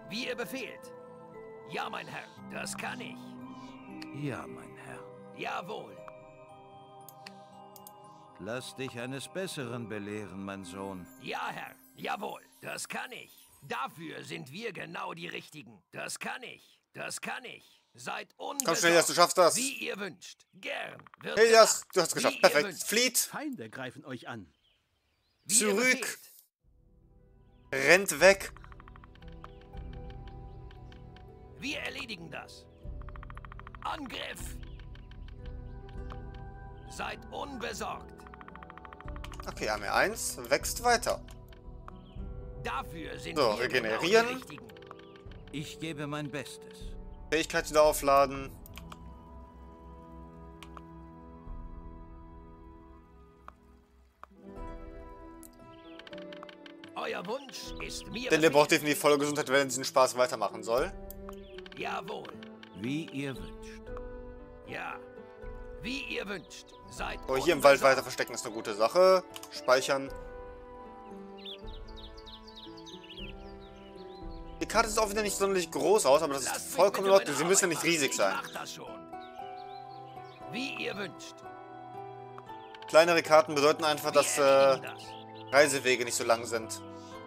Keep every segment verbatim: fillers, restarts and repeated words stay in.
Wie ihr befehlt. Ja, mein Herr, das kann ich. Ja, mein Herr. Jawohl. Lass dich eines Besseren belehren, mein Sohn. Ja, Herr, jawohl, das kann ich. Dafür sind wir genau die Richtigen. Das kann ich, das kann ich. Seid unbesorgt. Komm schnell, Elias, du schaffst das. Wie ihr wünscht. Gern. Wird Elias, gemacht. du hast es geschafft. Wie ihr Perfekt. wünscht. Flieht. Feinde greifen euch an. Wie ihr Zurück. befehlt. Rennt weg. Wir erledigen das. Angriff. Seid unbesorgt. Okay, Armee eins wächst weiter. Dafür sind So, wir regenerieren. genau die Richtigen. Ich gebe mein Bestes. Fähigkeit wieder aufladen. Euer Wunsch ist mir Denn der braucht befehlt. definitiv volle Gesundheit, wenn er diesen Spaß weitermachen soll. Jawohl. Wie ihr wünscht. Ja. Wie ihr wünscht. Seid So, hier im Wald unbesorgt. weiter verstecken ist eine gute Sache. Speichern. Die Karte sieht auch wieder nicht sonderlich groß aus, aber das ist Lasst mich vollkommen in bitte Ordnung. meine Sie müssen ja Arbeit nicht machen. riesig Ich sein. mach das schon. Wie ihr wünscht. Kleinere Karten bedeuten einfach, dass Wir äh, erledigen das. Reisewege nicht so lang sind.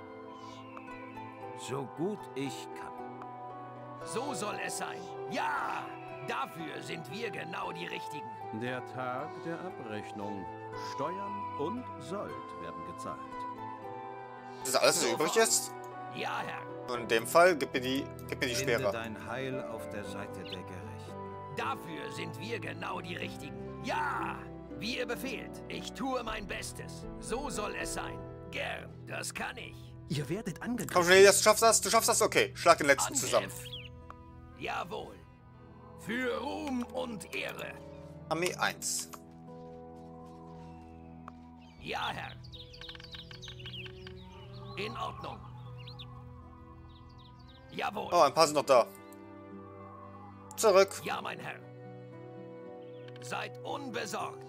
So gut ich kann. So soll es sein. Ja! Dafür sind wir genau die Richtigen. Der Tag der Abrechnung. Steuern und Sold werden gezahlt. Das ist alles, was übrig ist. Ja, Herr. Und in dem Fall, gib mir die, gib mir die Finde Speere. dein Heil auf der Seite der Gerechten. Dafür sind wir genau die Richtigen. Ja! Wie ihr befehlt. Ich tue mein Bestes. So soll es sein. Gern. Das kann ich. Ihr werdet angegriffen. Komm schnell, Elias, du schaffst das, du schaffst das, okay. Schlag den letzten Angriff. zusammen. Jawohl. Für Ruhm und Ehre. Armee eins. Ja, Herr. In Ordnung. Jawohl. Oh, ein paar sind noch da. Zurück. Ja, mein Herr. Seid unbesorgt.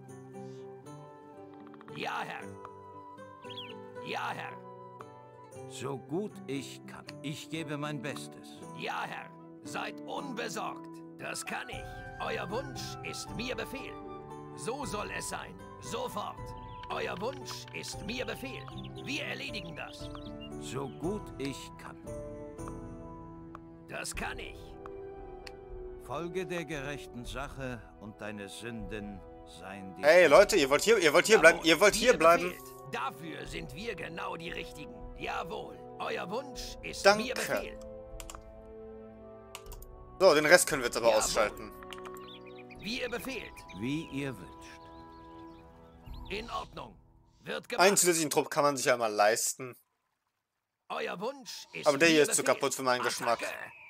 Ja, Herr. Ja, Herr. So gut ich kann. Ich gebe mein Bestes. Ja, Herr. Seid unbesorgt. Das kann ich. Euer Wunsch ist mir Befehl. So soll es sein. Sofort. Euer Wunsch ist mir Befehl. Wir erledigen das. So gut ich kann. Das kann ich. Folge der gerechten Sache und deine Sünden seien dir. Hey Leute, ihr wollt hier, ihr wollt hier bleiben, Jawohl. ihr wollt Wie hier ihr bleiben. befehlt. Dafür sind wir genau die Richtigen. Jawohl. Euer Wunsch ist Danke. mir Befehl. So, den Rest können wir jetzt aber Jawohl. ausschalten. Wie ihr befehlt. Wie ihr wünscht. In Ordnung. Wird gemacht. Einen zusätzlichen Trupp kann man sich ja mal leisten. Euer Wunsch ist Aber der hier mir ist zu Befehl. kaputt für meinen Attacke. Geschmack.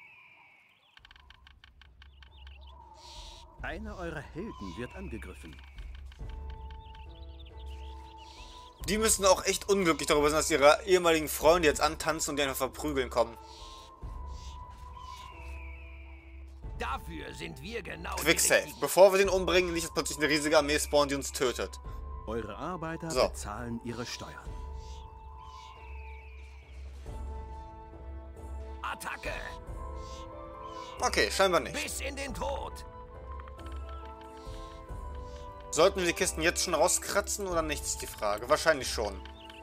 Einer eurer Helden wird angegriffen. Die müssen auch echt unglücklich darüber sein, dass ihre ehemaligen Freunde jetzt antanzen und die einfach verprügeln kommen. Dafür sind wir genau die Quicksave. Richtigen. Bevor wir den umbringen, nicht dass plötzlich eine riesige Armee spawnt, die uns tötet. Eure Arbeiter So. bezahlen ihre Steuern. Attacke. Okay, scheinbar nicht. Bis in den Tod. Sollten wir die Kisten jetzt schon rauskratzen oder nicht, ist die Frage. Wahrscheinlich schon.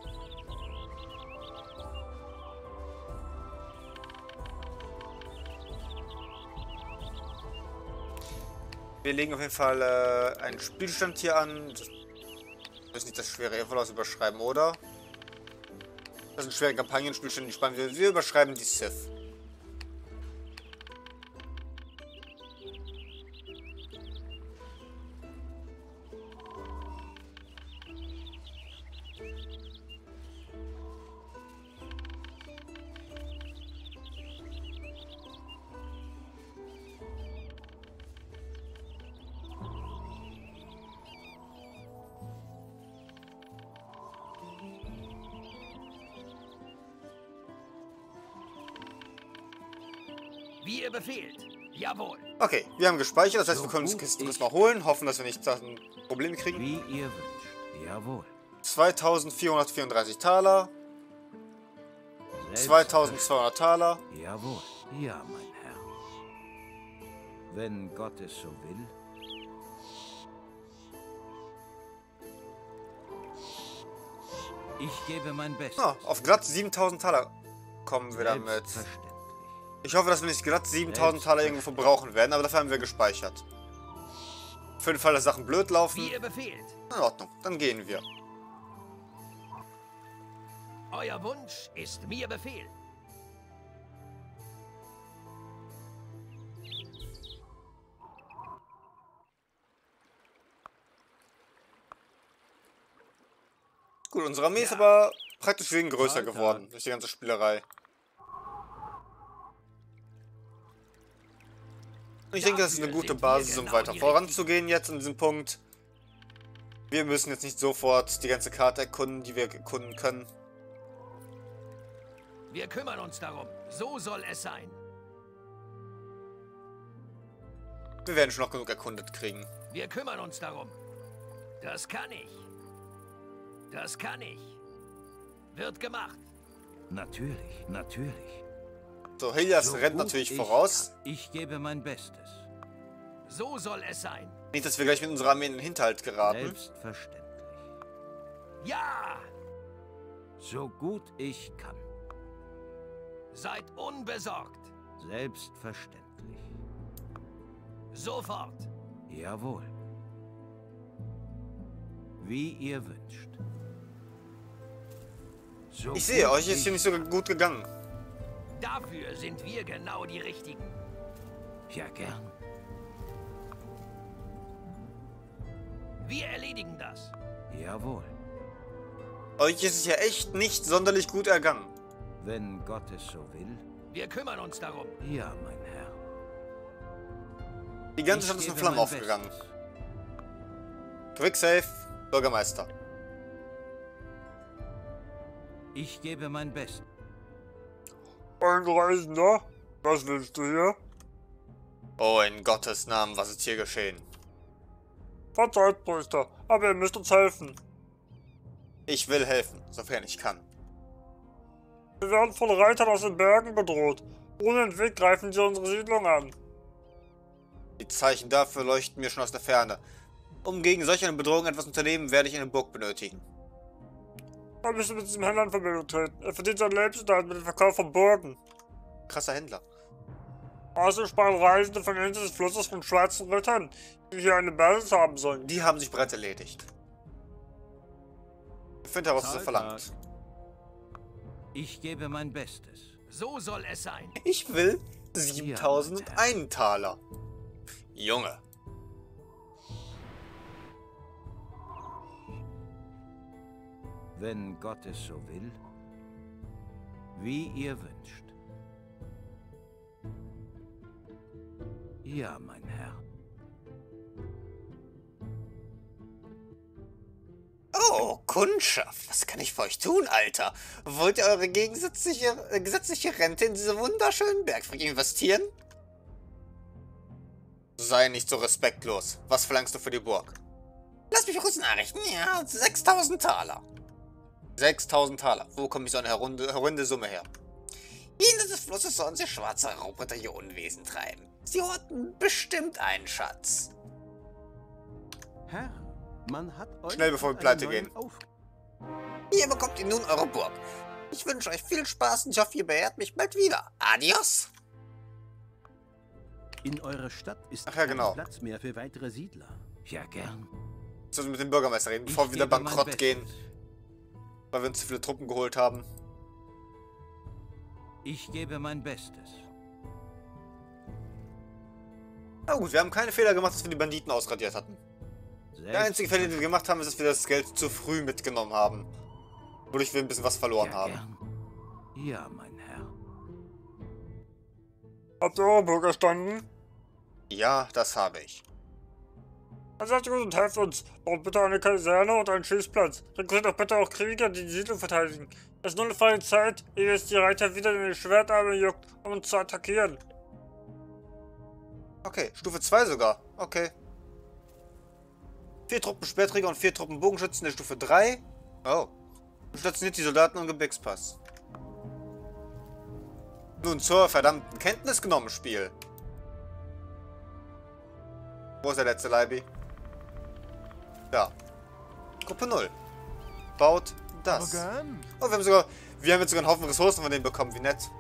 Wir legen auf jeden Fall äh, einen Spielstand hier an. Das ist nicht das schwere Evolos überschreiben, oder? Das sind schwere Kampagnenspielstände, die spannend wir. Wir überschreiben die Sith. Wie ihr befehlt. Jawohl. Okay, wir haben gespeichert, das heißt, So wir können uns gut Kisten ich- mal holen, hoffen, dass wir nicht Sachen Probleme kriegen. Wie ihr wünscht. Jawohl. zweitausendvierhundertvierunddreißig Taler. zweitausendzweihundert Taler. Jawohl. Ja, mein Herr. Wenn Gott es so will. Ich gebe mein Bestes. Ah, auf glatt siebentausend Taler kommen wir damit. Selbstverständlich. Ich hoffe, dass wir nicht glatt siebentausend Taler irgendwo verbrauchen werden, aber dafür haben wir gespeichert. Für den Fall, dass Sachen blöd laufen. Wie ihr befehlt. In Ordnung, dann gehen wir. Euer Wunsch ist mir Befehl. Gut, unsere Armee ist Ja. aber praktisch wegen größer Alter. geworden durch die ganze Spielerei. Und ich denke, das ist eine Dafür gute sind wir Basis, um genau weiter die voranzugehen jetzt an diesem Punkt. Wir müssen jetzt nicht sofort die ganze Karte erkunden, die wir erkunden können. Wir kümmern uns darum. So soll es sein. Wir werden schon noch genug erkundet kriegen. Wir kümmern uns darum. Das kann ich. Das kann ich. Wird gemacht. Natürlich, natürlich. So, Helias So rennt gut natürlich ich voraus. kann. Ich gebe mein Bestes. So soll es sein. Nicht, dass wir gleich mit unserer Armee in den Hinterhalt geraten. Selbstverständlich. Ja! So gut ich kann. Seid unbesorgt. Selbstverständlich. Sofort. Jawohl. Wie ihr wünscht. So Ich sehe, gut euch ist ich- hier nicht so gut gegangen. Dafür sind wir genau die Richtigen. Ja, gern. Wir erledigen das. Jawohl. Euch ist es ja echt nicht sonderlich gut ergangen. Wenn Gott es so will. Wir kümmern uns darum. Ja, mein Herr. Die ganze Ich Stadt ist in gebe Flammen mein aufgegangen. Bestes. Quicksave, Bürgermeister. Ich gebe mein Bestes. Ein Reisender? Was willst du hier? Oh, in Gottes Namen, was ist hier geschehen? Verzeiht, Priester, aber ihr müsst uns helfen. Ich will helfen, sofern ich kann. Wir werden von Reitern aus den Bergen bedroht. Ohne Entweg greifen sie unsere Siedlung an. Die Zeichen dafür leuchten mir schon aus der Ferne. Um gegen solch eine Bedrohung etwas unternehmen, werde ich eine Burg benötigen. Da müssen wir mit diesem Händler in Verbindung treten. Er verdient seinen Lebensunterhalt mit dem Verkauf von Burgen. Krasser Händler. Außerdem sparen Reisende von der Insel des Flusses von schwarzen Rittern, die hier eine Basis haben sollen. Die haben sich bereits erledigt. Ich finde heraus, was er Zahltag. verlangt. Ich gebe mein Bestes. So soll es sein. Ich will siebentausend Taler. Junge. Wenn Gott es so will. Wie ihr wünscht. Ja, mein Herr. Oh, Kundschaft, was kann ich für euch tun, Alter? Wollt ihr eure gegensätzliche, äh, gesetzliche Rente in diese wunderschönen Bergfried investieren? Sei nicht so respektlos. Was verlangst du für die Burg? Lass mich kurz nachrichten. Ja, sechstausend Taler. sechstausend Taler. Wo komme ich so eine herunde, herunde Summe her? Jenseits des Flusses sollen sie schwarze Raubritter ihr Unwesen treiben. Sie horten bestimmt einen Schatz. Herr, man hat euch Schnell, bevor wir einen pleite neuen gehen. Auf Hier bekommt ihr nun eure Burg. Ich wünsche euch viel Spaß und ich hoffe, ihr beehrt mich bald wieder. Adios. In eurer Stadt ist Ach ja, kein genau. Platz mehr für weitere Siedler. Ja, gern. Sollen wir mit dem Bürgermeister reden, bevor Ich wir wieder gebe mein bankrott gehen, Bestes. weil wir uns zu viele Truppen geholt haben. Ich gebe mein Bestes. Na gut, wir haben keine Fehler gemacht, dass wir die Banditen ausradiert hatten. Der einzige Fehler, den wir gemacht haben, ist, dass wir das Geld zu früh mitgenommen haben. Wodurch wir ein bisschen was verloren Ja, haben. gern. Ja, mein Herr. Habt ihr eure Burg erstanden? Ja, das habe ich. Dann seid ihr gut und helft uns. Baut bitte eine Kaserne und einen Schießplatz. Rekrutiert auch bitte auch Krieger, die die Siedlung verteidigen. Es ist nur eine freie Zeit, ehe es die Reiter wieder in die Schwertarme juckt, um uns zu attackieren. Okay, Stufe zwei sogar. Okay. Vier Truppen Speerträger und vier Truppen Bogenschützen der Stufe drei. Oh. Stationiert die Soldaten am Gebirgspass. Nun zur verdammten Kenntnis genommen, Spiel. Wo ist der letzte Leibi? Da. Gruppe null. Baut das. Oh, wir haben sogar, wir haben jetzt sogar einen Haufen Ressourcen von denen bekommen, wie nett.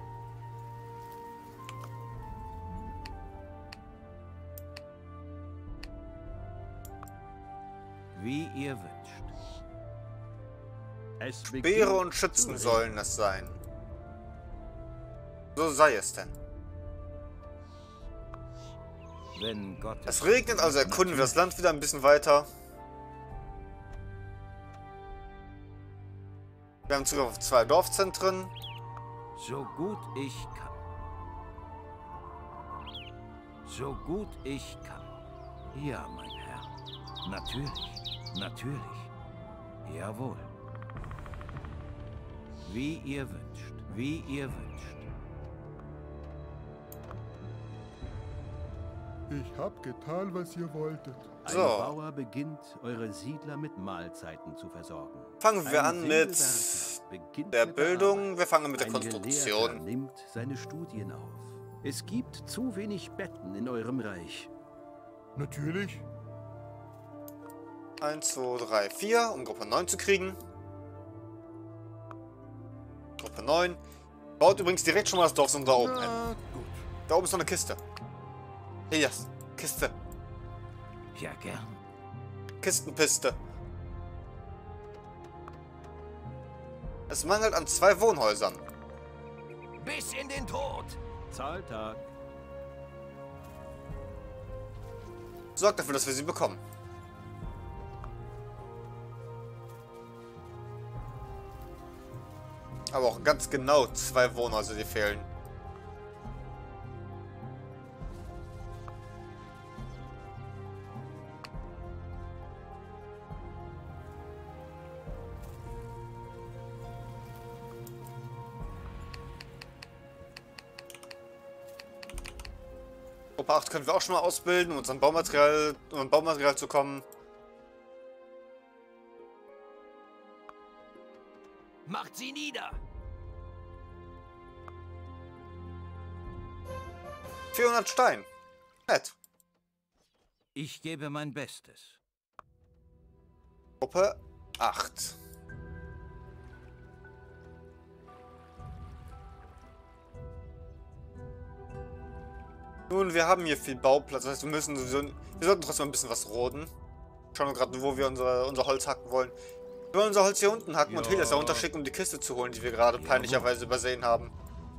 Wie ihr wünscht. Es Speere und Schützen sollen es sein. So sei es denn. Wenn Gott Es regnet, also erkunden wir das Land wieder ein bisschen weiter. Wir haben Zugriff auf zwei Dorfzentren. So gut ich kann. So gut ich kann. Ja, mein Herr. Natürlich. Natürlich. Jawohl. Wie ihr wünscht. Wie ihr wünscht. Ich hab getan, was ihr wolltet. Ein So. Bauer beginnt, eure Siedler mit Mahlzeiten zu versorgen. Fangen wir Ein an mit Sägewerker beginnt der mit Bildung. Arbeit. Wir fangen mit der Ein Konstruktion. Gelehrter nimmt seine Studien auf. Es gibt zu wenig Betten in eurem Reich. Natürlich. eins, zwei, drei, vier, um Gruppe neun zu kriegen. Gruppe neun. Baut übrigens direkt schon mal das Dorf so da oben hin. Na gut. Da oben ist noch eine Kiste. Hier, yes. Kiste. Ja, gern. Kistenpiste. Es mangelt an zwei Wohnhäusern. Bis in den Tod. Zahltag. Sorgt dafür, dass wir sie bekommen. Aber auch ganz genau zwei Wohnhäuser, die fehlen. Gruppe acht können wir auch schon mal ausbilden, um uns an Baumaterial, um an Baumaterial zu kommen. Macht sie nieder. vierhundert Stein. Nett. Ich gebe mein Bestes. Gruppe acht. Nun, wir haben hier viel Bauplatz. Das heißt, wir müssen sowieso, wir sollten trotzdem ein bisschen was roden. Schauen wir gerade, wo wir unsere, unser Holz hacken wollen. Wir wollen unser Holz hier unten hacken und Ja. Helios da runterschicken, um die Kiste zu holen, die wir gerade Ja. peinlicherweise übersehen haben.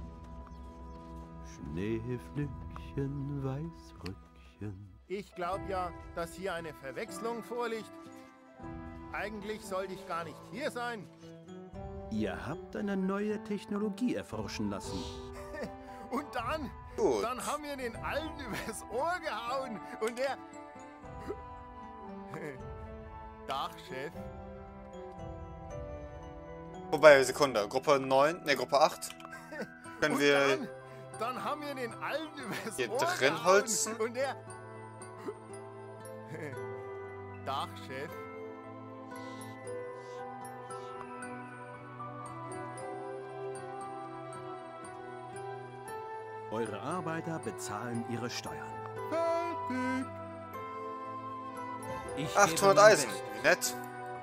Schneeflöckchen, Weißröckchen. Ich glaube ja, dass hier eine Verwechslung vorliegt. Eigentlich sollte ich gar nicht hier sein. Ihr habt eine neue Technologie erforschen lassen. Und dann, Gut. dann haben wir den Alten übers Ohr gehauen. Und der... Dachchef. Wobei, Sekunde. Gruppe neun, ne, Gruppe acht. Können Und wir... dann, dann haben wir den Alten übers hier Ohr drin gehauen. holzen? Und der... Dachchef. Eure Arbeiter bezahlen ihre Steuern. Fertig. Ich gebe achthundert mein Eisen. Bestes. Wie nett.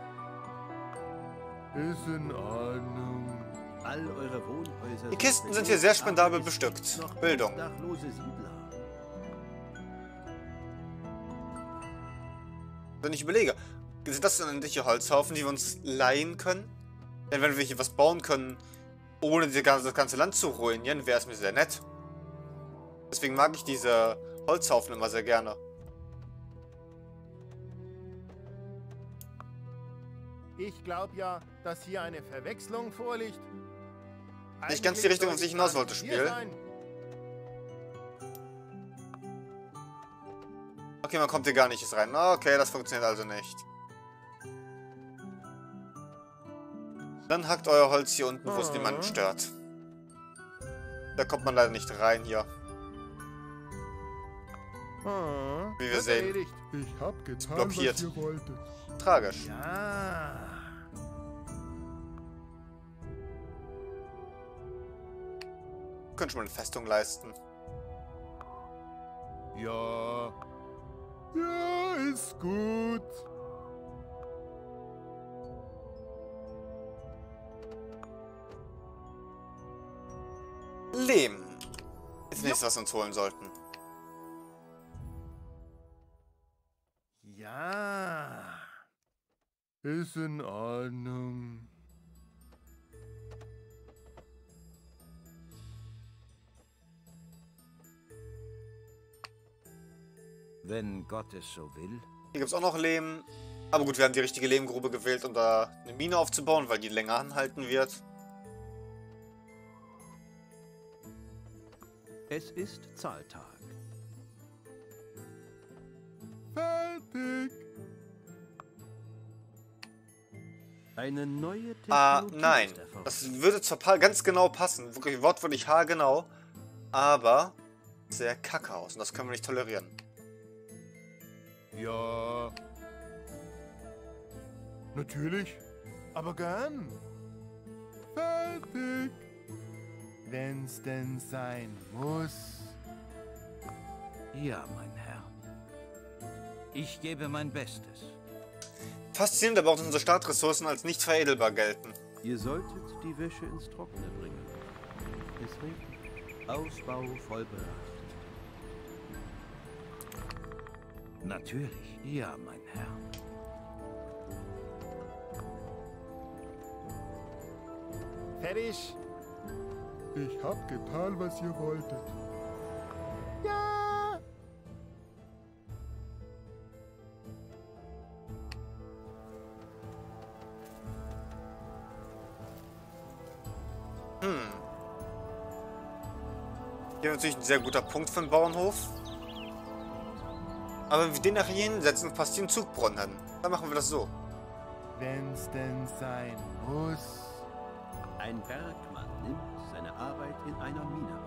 Ist in Ordnung. All eure Wohnhäuser Die Kisten sind hier sehr spendabel bestückt. Bildung. Obdachlose Siedler. Wenn ich überlege, sind das dann endliche Holzhaufen, die wir uns leihen können? Denn wenn wir hier was bauen können, ohne die ganze, das ganze Land zu ruinieren, wäre es mir sehr nett. Deswegen mag ich diese Holzhaufen immer sehr gerne. Ich glaube ja, dass hier eine Verwechslung vorliegt. Nicht ganz die Richtung, auf die ich hinaus wollte, Hier Spiel. sein. Okay, man kommt hier gar nicht rein. Okay, das funktioniert also nicht. Dann hackt euer Holz hier unten, wo es niemanden stört. Da kommt man leider nicht rein hier. Ah, Wie wir wird sehen. erledigt. Ich hab getan, blockiert. was ihr wolltet. Tragisch. Ja. Könnte schon mal eine Festung leisten. Ja. Ja, ist gut. Lehm. Ist nichts, was wir uns holen sollten. Ja. Ist in Ordnung. Wenn Gott es so will. Hier gibt es auch noch Lehm. Aber gut, wir haben die richtige Lehmgrube gewählt, um da eine Mine aufzubauen, weil die länger anhalten wird. Es ist Zahltag. Fertig. Eine neue Technologie Ah, nein. ist erforderlich. Das würde zwar pa- ganz genau passen. Wirklich wortwörtlich haargenau. Aber sehr kacke aus. Und das können wir nicht tolerieren. Ja. Natürlich. Aber gern. Fertig. Wenn's denn sein muss. Ja, mein Herr. Ich gebe mein Bestes. Faszinierend, aber auch unsere Startressourcen als nicht veredelbar gelten. Ihr solltet die Wäsche ins Trockene bringen. Es regnet. Ausbau vollbracht. Natürlich. Ja, mein Herr. Fertig. Ich hab getan, was ihr wolltet. Ja. Hm. Hier natürlich ein sehr guter Punkt für den Bauernhof. Aber wenn wir den nachher hier hinsetzen, passt hier ein Zugbrunnen hin. Dann machen wir das so. Wenn's denn sein muss. Ein Bergmann nimmt seine Arbeit in einer Mine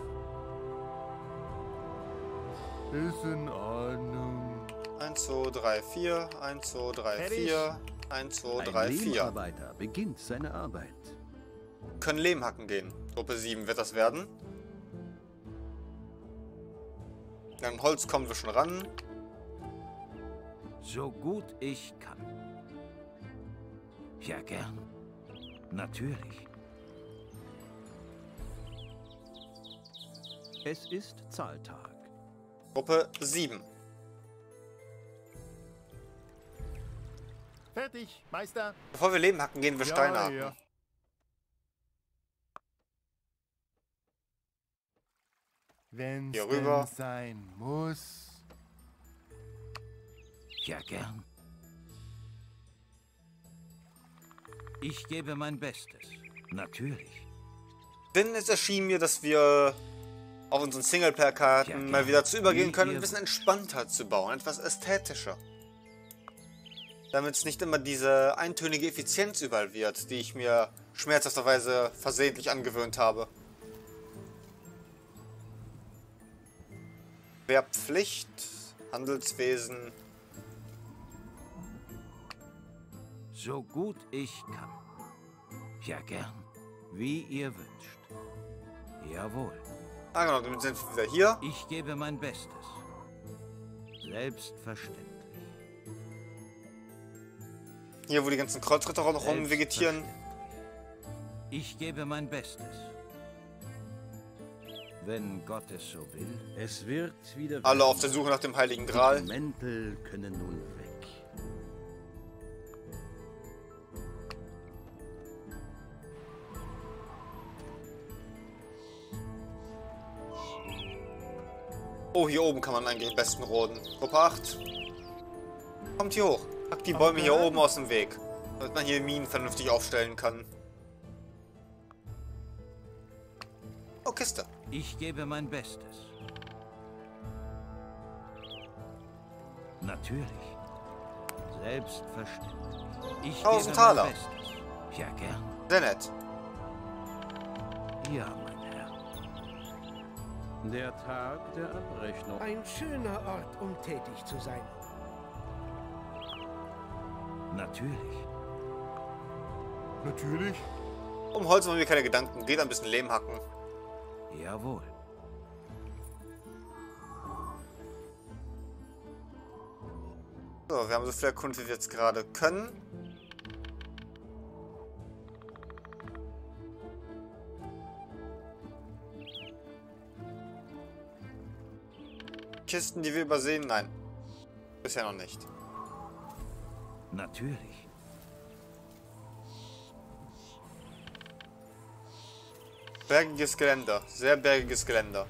auf. Ist in Ordnung. eins, zwei, drei, vier. eins, zwei, drei, Fertig. vier. eins, zwei, Ein drei, vier. Lehmarbeiter beginnt seine Arbeit. Können Lehm hacken gehen. Gruppe sieben wird das werden. An Holz kommen wir schon ran. So gut ich kann. Ja, gern. Natürlich. Es ist Zahltag. Gruppe sieben. Fertig, Meister. Bevor wir Lehm hacken, gehen wir Steine hacken. ja. Wenn's Hier rüber. denn sein muss. Ja, gern. Ich gebe mein Bestes. Natürlich. Denn es erschien mir, dass wir auf unseren Singleplayer-Karten Ja, mal wieder zu übergehen wie können, ihr- ein bisschen entspannter zu bauen, etwas ästhetischer. Damit es nicht immer diese eintönige Effizienz überall wird, die ich mir schmerzhafterweise versehentlich angewöhnt habe. Wehrpflicht, Handelswesen. So gut ich kann. Ja, gern. Wie ihr wünscht. Jawohl. Ah genau, damit sind wir wieder hier. Ich gebe mein Bestes. Selbstverständlich. Hier, wo die ganzen Kreuzritter auch noch rumvegetieren. Selbstverständlich. Ich gebe mein Bestes. Wenn Gott es so will. Es wird wieder... Alle auf der Suche nach dem Heiligen Gral. Die Mäntel können nun weg. Oh, hier oben kann man eigentlich am besten roden. Gruppe acht. Kommt hier hoch. Packt die Bäume hier oben aus dem Weg. Damit man hier Minen vernünftig aufstellen kann. Oh, Kiste. Ich gebe mein Bestes. Natürlich. Selbstverständlich. Ich Tausend gebe Taler. mein Bestes. Ja, gern. Sehr nett. Ja, mein Herr. Der Tag der Abrechnung. Ein schöner Ort, um tätig zu sein. Natürlich. Natürlich. Um Holz machen wir keine Gedanken. Geht ein bisschen Lehm hacken. Jawohl. So, wir haben so viel erkundet, wie wir jetzt gerade können. Kisten, die wir übersehen? Nein. Bisher noch nicht. Natürlich. Bergiges Geländer. Sehr bergiges Geländer.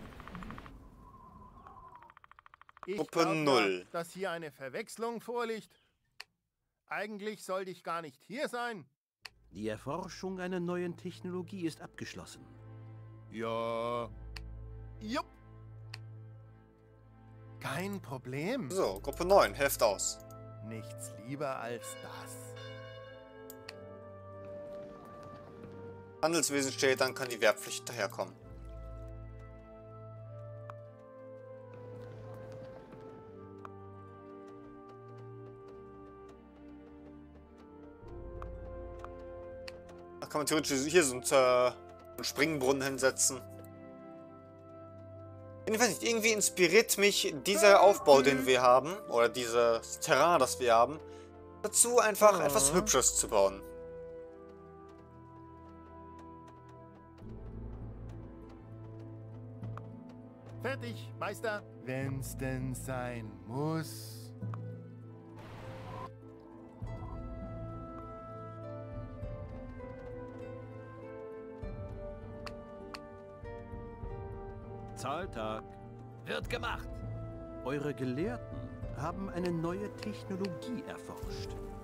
Ich Gruppe glaub null. Ja, dass hier eine Verwechslung vorliegt. Eigentlich sollte ich gar nicht hier sein. Die Erforschung einer neuen Technologie ist abgeschlossen. Ja. Jupp. Kein Problem. So, Gruppe neun. Helft aus. Nichts lieber als das. Handelswesen steht, dann kann die Wehrpflicht daherkommen. Da kann man theoretisch hier so einen, äh, einen Springbrunnen hinsetzen. Ich weiß nicht, irgendwie inspiriert mich dieser Aufbau, den wir haben, oder dieses Terrain, das wir haben, dazu einfach etwas Hübsches zu bauen. Fertig, Meister. Wenn's denn sein muss. Zahltag. Wird gemacht. Eure Gelehrten haben eine neue Technologie erforscht.